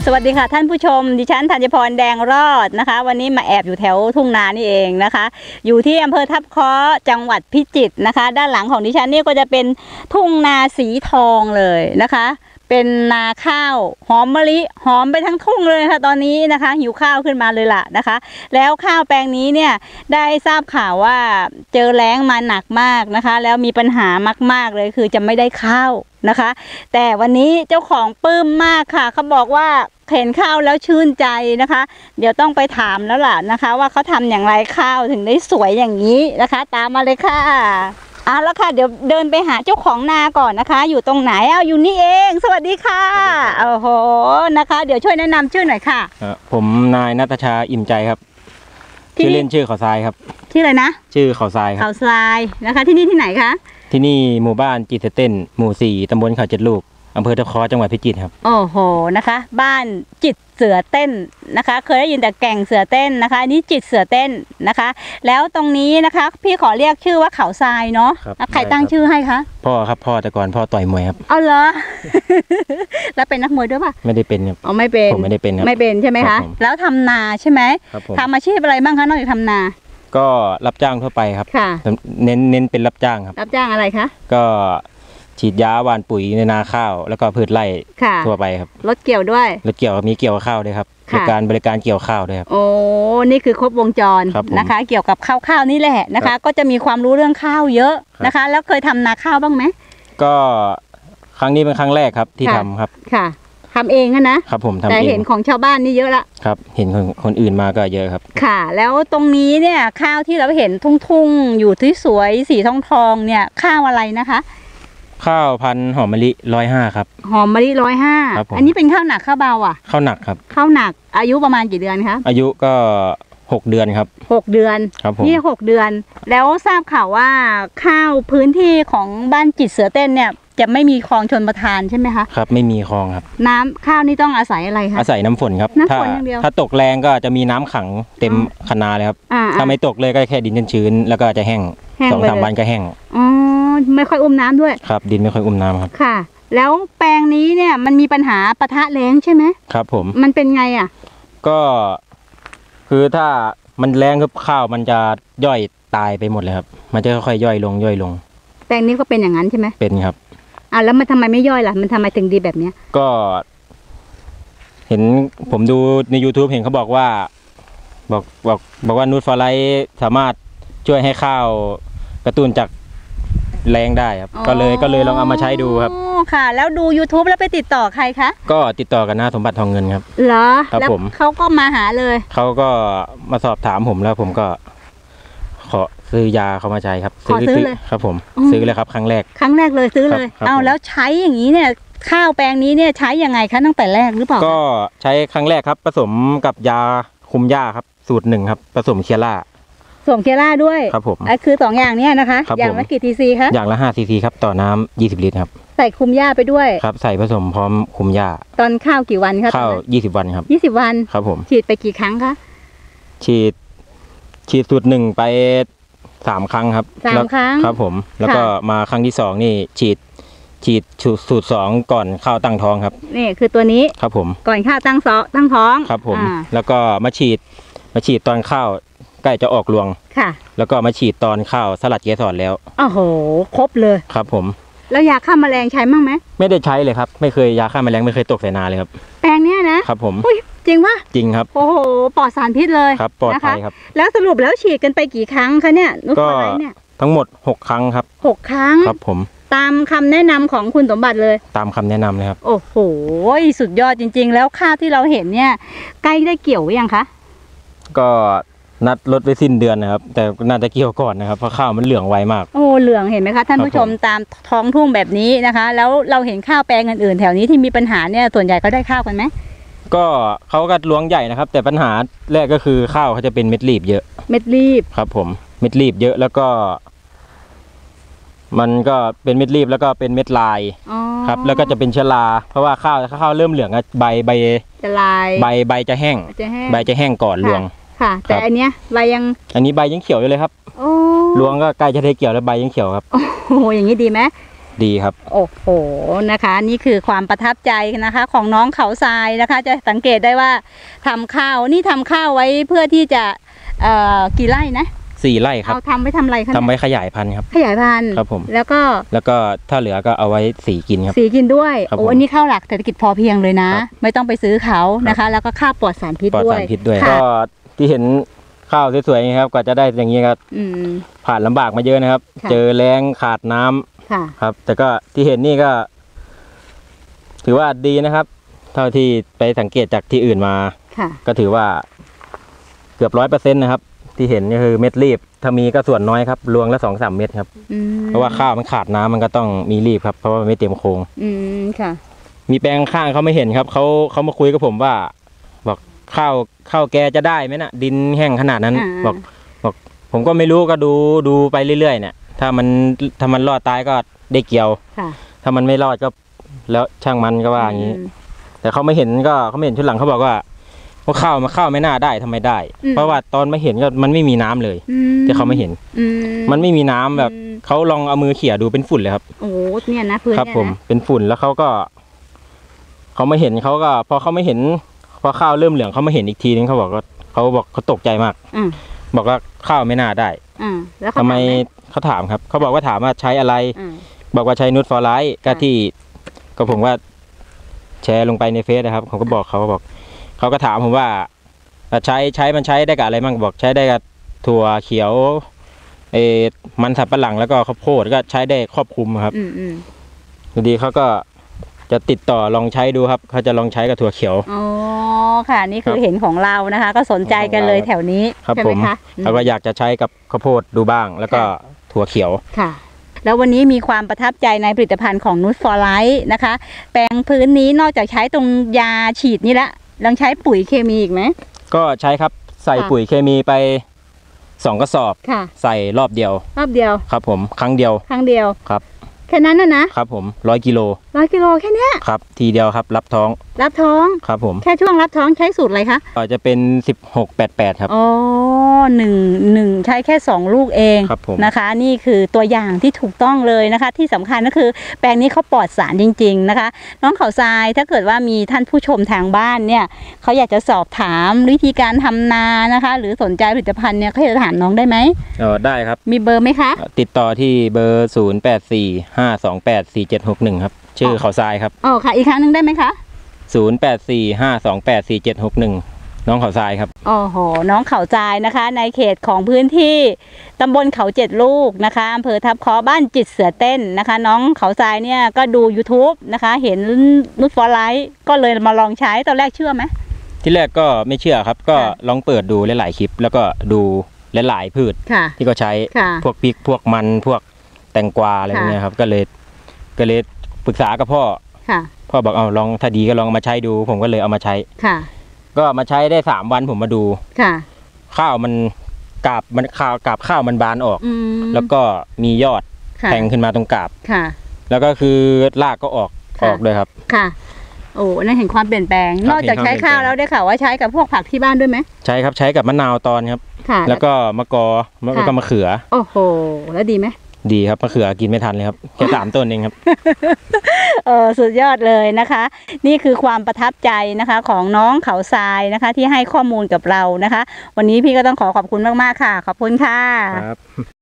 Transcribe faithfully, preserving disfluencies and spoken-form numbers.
สวัสดีค่ะท่านผู้ชมดิฉันธัญพรแดงรอดนะคะวันนี้มาแอบอยู่แถวทุ่งนานี่เองนะคะอยู่ที่อำเภอทับค้อจังหวัดพิจิตรนะคะด้านหลังของดิฉันนี่ก็จะเป็นทุ่งนาสีทองเลยนะคะเป็นนาข้าวหอมมะลิหอมไปทั้งทุ่งเลยค่ะตอนนี้นะคะหิวข้าวขึ้นมาเลยล่ะนะคะแล้วข้าวแปลงนี้เนี่ยได้ทราบข่าวว่าเจอแล้งมาหนักมากนะคะแล้วมีปัญหามากๆเลยคือจะไม่ได้ข้าวนะคะแต่วันนี้เจ้าของปลื้มมากค่ะเขาบอกว่าเห็นข้าวแล้วชื่นใจนะคะเดี๋ยวต้องไปถามแล้วล่ะนะคะว่าเขาทำอย่างไรข้าวถึงได้สวยอย่างนี้นะคะตามมาเลยค่ะเอาละค่ะเดี๋ยวเดินไปหาเจ้าของนาก่อนนะคะอยู่ตรงไหนเอาอยู่นี่เองสวัสดีค่ะโอ้โหนะคะเดี๋ยวช่วยแนะนำชื่อหน่อยค่ะผมนายณัฐชาอิ่มใจครับชื่อเล่นชื่อเขาทรายครับชื่ออะไรนะชื่อเขาทรายครับเขาทรายนะคะที่นี่ที่ไหนคะที่นี่หมู่บ้านจิตเต้นหมู่สี่ตำบลเขาเจ็ดลูกอำเภอตะเคาะจังหวัดพิจิตรครับโอ้โหนะคะบ้านจิตเสือเต้นนะคะเคยได้ยินแต่แก่งเสือเต้นนะคะอันนี้จิตเสือเต้นนะคะแล้วตรงนี้นะคะพี่ขอเรียกชื่อว่าเขาทรายเนาะใครตั้งชื่อให้คะพ่อครับพ่อแต่ก่อนพ่อต่อยมวยครับเอาเหรอ แล้วเป็นนักมวยด้วยป่ะไม่ได้เป็นครับอ๋อไม่เป็นผมไม่ได้เป็นครับไม่เป็นใช่ไหมคะแล้วทำนาใช่ไหมทำอาชีพอะไรบ้างคะนอกจากทำนาก็รับจ้างทั่วไปครับเน้นเน้นเป็นรับจ้างครับรับจ้างอะไรคะก็ฉีดยาหว่านปุ๋ยในนาข้าวแล้วก็พืชไร่ทั่วไปครับรถเกี่ยวด้วยรถเกี่ยวมีเกี่ยวข้าวด้วยครับบริการบริการเกี่ยวข้าวด้วยครับโอ้นี่คือครบวงจรนะคะเกี่ยวกับข้าวข้าวนี่แหละนะคะก็จะมีความรู้เรื่องข้าวเยอะนะคะแล้วเคยทำนาข้าวบ้างไหมก็ครั้งนี้เป็นครั้งแรกครับที่ทำครับค่ะทำเองนะครับผมทำเองแต่เห็นของชาวบ้านนี่เยอะละครับเห็นคนคนอื่นมาก็เยอะครับค่ะแล้วตรงนี้เนี่ยข้าวที่เราเห็นทุ่งๆอยู่ที่สวยสีทองทองเนี่ยข้าวอะไรนะคะข้าวพันธุ์หอมมะลิร้อยห้าครับหอมมะลิร้อยห้าอันนี้เป็นข้าวหนักข้าวเบาอ่ะข้าวหนักครับข้าวหนักอายุประมาณกี่เดือนคะอายุก็หกเดือนครับหกเดือนครับผมนี่หกเดือนแล้วทราบข่าวว่าข้าวพื้นที่ของบ้านจิตเสือเต้นเนี่ยจะไม่มีคลองชลประทานใช่ไหมคะครับไม่มีคลองครับน้ำข้าวนี่ต้องอาศัยอะไรคะอาศัยน้ำฝนครับน้ำฝนอย่างเดียวถ้าตกแรงก็จะมีน้ำขังเต็มคะนาเลยครับถ้าไม่ตกเลยก็แค่ดินชื้นแล้วก็จะแห้งสองสามวันก็แห้งอ๋อไม่ค่อยอุ้มน้ำด้วยครับดินไม่ค่อยอุ้มน้ำครับค่ะแล้วแปลงนี้เนี่ยมันมีปัญหาปะทะแล้งใช่ไหมครับผมมันเป็นไงอ่ะก็คือถ้ามันแรงครับข้าวมันจะย่อยตายไปหมดเลยครับมันจะค่อยๆย่อยลงย่อยลงแปลงนี้ก็เป็นอย่างนั้นใช่ไหมเป็นครับอ่ะแล้วมันทำไมไม่ย่อยล่ะมันทำไมถึงดีแบบเนี้ยก็เห็นผมดูใน ยูทูบ เห็นเขาบอกว่าบอกบอกบอกว่านูตฟอร์ไลท์สามารถช่วยให้ข้าวกระตุ้นจากแรงได้ครับก็เลยก็เลยลองเอามาใช้ดูครับค่ะแล้วดู ยูทูบ แล้วไปติดต่อใครคะก็ติดต่อกันหน้าสมบัติทองเงินครับเหรอครับผมเขาก็มาหาเลยเขาก็มาสอบถามผมแล้วผมก็ขอซื้อยาเขามาใช้ครับขอซื้อเลยครับผมซื้อเลยครับครั้งแรกครั้งแรกเลยซื้อเลยเอาแล้วใช้อย่างนี้เนี่ยข้าวแปลงนี้เนี่ยใช้ยังไงคะตั้งแต่แรกหรือเปล่าก็ใช้ครั้งแรกครับผสมกับยาคุมหญ้าครับสูตรหนึ่งครับผสมเคียร่าผสมเคียร่าด้วยครับผมคือสองอย่างเนี้ยนะคะอย่างละกี่ทีซีคะอย่างละห้าซีซีครับต่อน้ำยี่สิบลิตรครับใส่คุมหญ้าไปด้วยครับใส่ผสมพร้อมคุมหญ้าตอนข้าวกี่วันครับข้าวยี่สิบวันครับยี่สิบวันครับผมฉีดไปกี่ครั้งคะฉีดฉีดสูตรหนึ่งไปสามครั้งครับสามครั้งครับผมแล้วก็มาครั้งที่สองนี่ฉีดฉีดสูตรสองก่อนข้าวตั้งท้องครับนี่คือตัวนี้ครับผมก่อนข้าวตั้งซอตั้งท้องครับผมแล้วก็มาฉีดมาฉีดตอนข้าวใกล้จะออกรวงค่ะแล้วก็มาฉีดตอนข้าวสลัดเกสรแล้วโอ้โหครบเลยครับผมแล้วยาฆ่าแมลงใช้บ้างไหมไม่ได้ใช้เลยครับไม่เคยยาฆ่าแมลงไม่เคยตกใส่นาเลยครับแปลงเนี้ยนะครับผมจริงปะจริงครับโอ้โหปลอดสารพิษเลยครับปลอดภัยครับแล้วสรุปแล้วฉีดกันไปกี่ครั้งคะเนี่ยก็ทั้งหมดหกครั้งครับหกครั้งครับผมตามคำแนะนำของคุณสมบัติเลยตามคำแนะนำเลยครับโอ้โหสุดยอดจริงๆแล้วข้าวที่เราเห็นเนี่ยใกล้ได้เกี่ยวยังคะก็นัดรถไปสิ้นเดือนนะครับแต่น่าจะเกี่ยวก่อนนะครับเพราะข้าวมันเหลืองไวมากโอ้เหลืองเห็นไหมคะท่านผู้ชมตามท้องทุ่งแบบนี้นะคะแล้วเราเห็นข้าวแปลงอื่นๆแถวนี้ที่มีปัญหาเนี่ยส่วนใหญ่เขาได้ข้าวกันไหมก็เขาก็ล้วงใหญ่นะครับแต่ปัญหาแรกก็คือข้าวเขาจะเป็นเม็ดรีบเยอะเม็ดรีบครับผมเม็ดรีบเยอะแล้วก็มันก็เป็นเม็ดรีบแล้วก็เป็นเม็ดลายครับแล้วก็จะเป็นเชื้อราเพราะว่าข้าวข้าวเริ่มเหลืองใบใบจะลายใบใบจะแห้งใบจะแห้งก่อนรวงค่ะแต่อันเนี้ยใบยังอันนี้ใบยังเขียวอยู่เลยครับรวงก็ใกล้จะได้เกี่ยวแล้วใบยังเขียวครับโอ้โหอย่างนี้ดีไหมดีครับโอ้โหนะคะนี่คือความประทับใจนะคะ ของน้องเขาทรายนะคะ จะสังเกตได้ว่าทำข้าวนี่ทำข้าวไว้เพื่อที่จะเอ่อกี่ไร่นะสี่ไร่ครับเอาทำไว้ทำอะไรคะทำไว้ขยายพันธุ์ครับขยายพันธุ์ครับผมแล้วก็แล้วก็ถ้าเหลือก็เอาไว้สีกินครับสีกินด้วยครับโอ้ผมอันนี้ข้าวหลักเศรษฐกิจพอเพียงเลยนะครับไม่ต้องไปซื้อเขานะคะ แล้วก็ข้าวปลอดสารพิษปลอดด้วยสารพิษด้วยค่ะก็ที่เห็นข้าวสวยๆอย่างนี้ครับกว่าจะได้อย่างนี้ครับอืมผ่านลำบากมาเยอะนะครับค่ะเจอแรงขาดน้ำค่ะครับ แต่ก็ที่เห็นนี่ก็ ถือว่าดีนะครับ เท่าที่ไปสังเกตจากที่อื่นมาค่ะก็ถือว่าเกือบร้อยเปอร์เซ็นต์นะครับ ที่เห็นก็คือเม็ดรีบ ถ้ามีก็ส่วนน้อยครับรวงละสองสามเม็ดครับอืมเพราะว่าข้าวมันขาดน้ำมันก็ต้องมีรีบครับเพราะว่ามันไม่เต็มโครงอืมค่ะมีแปลงข้างเขาไม่เห็นครับเขาเขามาคุยกับผมว่า บอกข้าวข้าวแกจะได้ไหมนะดินแห้งขนาดนั้นอ่าบอกบอก ผมก็ไม่รู้ก็ดูดูไปเรื่อยๆเนี่ยถ้ามันถ้ามันรอดตายก็ได้เกี่ยวค่ะถ้ามันไม่รอดก็แล้วช่างมันก็ว่าอย่างนี้อืมแต่เขาไม่เห็นก็เขาไม่เห็นชุดหลังเขาบอกว่าว่าข้าวมาข้าวไม่น่าได้ทำไมได้อืมเพราะว่าตอนมาเห็นก็มันไม่มีน้ำเลยอืที่เขาไม่เห็นอืมันไม่มีน้ำแบบอืมเขาลองเอามือเขี่ยดูเป็นฝุ่นเลยครับโอ้โหเนี่ยนะพื้นครับเนี่ยผมนะเป็นฝุ่นแล้วเขาก็เขาไม่เห็นเขาก็พอเขาไม่เห็นพอข้าวเริ่มเหลืองเขามาเห็นอีกทีนึงเขาบอกว่าเขาบอกเขาตกใจมากอืมบอกว่าข้าวไม่น่าได้อืมแล้วเขาทำไมถาหเขาถามครับเขาบอกว่าถามว่าใช้อะไรอืมบอกว่าใช้นูตฟอร์ไลท์ก็ค่ะที่ก็ผมว่าแชร์ลงไปในเฟซนะครับผมก็บอกเขาบอกเขาก็ถามผมว่าใช้ใช้มันใช้ได้กับอะไรบ้างบอกใช้ได้กับถั่วเขียวเออมันสับปะหลังแล้วก็ข้าวโพดก็ใช้ได้ครอบคลุมครับอืมอืมอยู่ดีเขาก็จะติดต่อลองใช้ดูครับเขาจะลองใช้กับถั่วเขียวอ๋อค่ะนี่คือครับเห็นของเรานะคะ ก็สนใจกันเลยแถวนี้ครับใช่ผไหมมคะอืมเขาก็อยากจะใช้กับข้าวโพดดูบ้าง แล้วก็ถั่วเขียวค่ะ แล้ววันนี้มีความประทับใจในผลิตภัณฑ์ของนูตฟอร์ไลท์นะคะ แปลงพื้นนี้นอกจากใช้ตรงยาฉีดนี่ละยังใช้ปุ๋ยเคมีอีกไหมก็ใช้ครับใส่ค่ะปุ๋ยเคมีไปสองกระสอบค่ะใส่รอบเดียวรอบเดียวครับผมครั้งเดียวครั้งเดียวครับแค่นั้นนะนะครับผมร้อยกิโลร้อยกิโลแค่เนี้ยครับทีเดียวครับรับท้องรับท้องครับผมแค่ช่วงรับท้องใช้สูตรอะไรคะก็จะเป็นสิบหกแปดแปดครับอ๋อหนึ่งหนึ่งใช้แค่สองลูกเองครับผมนะคะ นี่คือตัวอย่างที่ถูกต้องเลยนะคะ ที่สำคัญก็คือแปลงนี้เขาปลอดสารจริง ๆนะคะ น้องเขาทรายถ้าเกิดว่ามีท่านผู้ชมทางบ้านเนี่ยเขาอยากจะสอบถามวิธีการทำนานะคะ หรือสนใจผลิตภัณฑ์เนี่ยเขาจะถามน้องได้ไหมเออได้ครับมีเบอร์ไหมคะติดต่อที่เบอร์ศูนย์แปดสี่ห้าสองแปดสี่เจ็ดหกหนึ่งครับชื่อเขาทรายครับอ๋อค่ะอีกครั้งหนึ่งได้ไหมคะศูนย์แปดสี่ห้าสองแปดสี่เจ็ดหกหนึ่งน้องเขาทรายครับโอ้โหน้องเขาทรายนะคะ ในเขตของพื้นที่ตำบลเขาเจ็ดลูกนะคะอำเภอทับเคาะบ้านจิตเสือเต้นนะคะ น้องเขาทรายเนี่ยก็ดู YouTube นะคะ เห็นนูตฟอร์ไลท์ก็เลยมาลองใช้ตอนแรกเชื่อไหมที่แรกก็ไม่เชื่อครับ ก็ค่ะลองเปิดดูหลายๆคลิป แล้วก็ดูหลายๆพืชค่ะที่เขาใช้ค่ะพวกพริกพวกมันพวกแตงกวาอะไรพวกเนี้ยครับ ก็เลยก็เลยปรึกษากับพ่อค่ะพ่อบอกเอาลองถ้าดีก็ลองมาใช้ดู ผมก็เลยเอามาใช้ค่ะก็มาใช้ได้สามวันผมมาดูค่ะข้าวมันกาบมันข้าวกาบข้าวมันบานออกอืมแล้วก็มียอดค่ะแทงขึ้นมาตรงกาบค่ะแล้วก็คือรากก็ออกค่ะออกด้วยครับค่ะ โอ้นั่นเห็นความเปลี่ยนแปลงครับนอกจากใช้เห็นความข้าวเปลี่ยนแปลงแล้วได้ข่าวว่าใช้กับพวกผักที่บ้านด้วยไหมใช้ครับใช้กับมะนาวตอนครับค่ะแล้วก็มะกอแล้วก็มะเขือโอ้โหแล้วดีไหมดีครับมะเขือกินไม่ทันเลยครับแค่สามต้นเองครับเออสุดยอดเลยนะคะ นี่คือความประทับใจนะคะของน้องเขาทรายนะคะ ที่ให้ข้อมูลกับเรานะคะ วันนี้พี่ก็ต้องขอขอบคุณมากๆค่ะ ขอบคุณค่ะครับ